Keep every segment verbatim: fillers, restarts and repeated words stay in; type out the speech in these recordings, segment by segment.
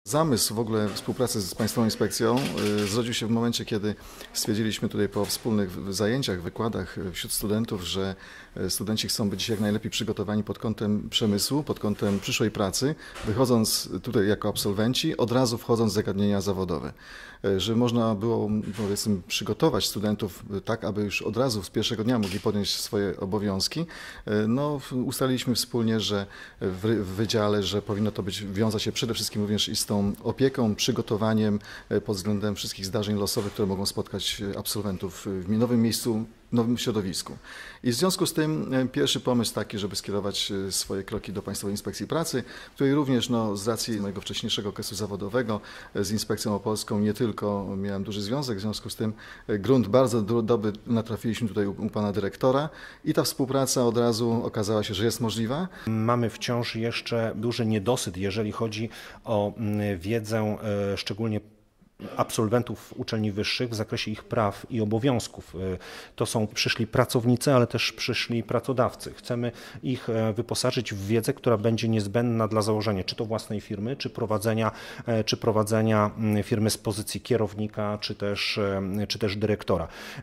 Zamysł w ogóle współpracy z Państwową Inspekcją y, zrodził się w momencie, kiedy stwierdziliśmy tutaj po wspólnych zajęciach, wykładach wśród studentów, że studenci chcą być jak najlepiej przygotowani pod kątem przemysłu, pod kątem przyszłej pracy, wychodząc tutaj jako absolwenci, od razu wchodząc w zagadnienia zawodowe. Że można było, powiedzmy, przygotować studentów tak, aby już od razu z pierwszego dnia mogli podjąć swoje obowiązki. No, ustaliliśmy wspólnie, że w wydziale, że powinno to być, wiązać się przede wszystkim również i z tą opieką, przygotowaniem pod względem wszystkich zdarzeń losowych, które mogą spotkać absolwentów w nowym miejscu, w nowym środowisku. I w związku z tym pierwszy pomysł taki, żeby skierować swoje kroki do Państwowej Inspekcji Pracy, której również no, z racji mojego wcześniejszego okresu zawodowego z Inspekcją Opolską nie tylko miałem duży związek, w związku z tym grunt bardzo dobry natrafiliśmy tutaj u, u pana dyrektora i ta współpraca od razu okazała się, że jest możliwa. Mamy wciąż jeszcze duży niedosyt, jeżeli chodzi o wiedzę, szczególnie absolwentów uczelni wyższych w zakresie ich praw i obowiązków. To są przyszli pracownicy, ale też przyszli pracodawcy. Chcemy ich wyposażyć w wiedzę, która będzie niezbędna dla założenia czy to własnej firmy, czy prowadzenia, czy prowadzenia firmy z pozycji kierownika, czy też, czy też dyrektora.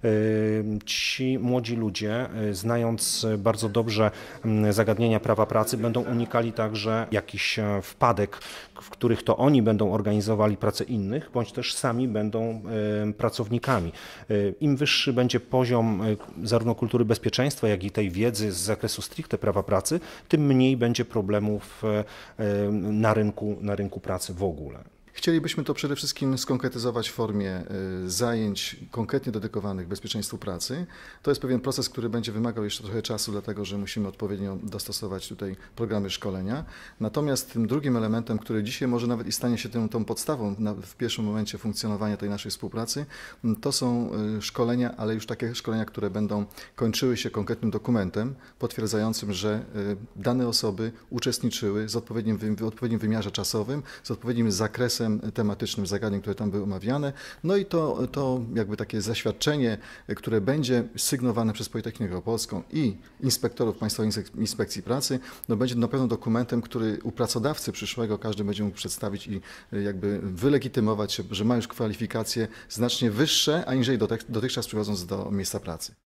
Ci młodzi ludzie, znając bardzo dobrze zagadnienia prawa pracy, będą unikali także jakichś wpadek, w których to oni będą organizowali pracę innych, bądź też sami będą pracownikami. Im wyższy będzie poziom zarówno kultury bezpieczeństwa, jak i tej wiedzy z zakresu stricte prawa pracy, tym mniej będzie problemów na rynku, na rynku pracy w ogóle. Chcielibyśmy to przede wszystkim skonkretyzować w formie zajęć konkretnie dedykowanych bezpieczeństwu pracy. To jest pewien proces, który będzie wymagał jeszcze trochę czasu, dlatego że musimy odpowiednio dostosować tutaj programy szkolenia. Natomiast tym drugim elementem, który dzisiaj może nawet i stanie się tą, tą podstawą na, w pierwszym momencie funkcjonowania tej naszej współpracy, to są szkolenia, ale już takie szkolenia, które będą kończyły się konkretnym dokumentem potwierdzającym, że dane osoby uczestniczyły z odpowiednim, w odpowiednim wymiarze czasowym, z odpowiednim zakresem tematycznym zagadnień, które tam były omawiane. No i to, to jakby takie zaświadczenie, które będzie sygnowane przez Politechnikę Opolską i inspektorów Państwowej Inspekcji Pracy, no będzie na pewno dokumentem, który u pracodawcy przyszłego każdy będzie mógł przedstawić i jakby wylegitymować się, że ma już kwalifikacje znacznie wyższe, aniżeli dotychczas przychodząc do miejsca pracy.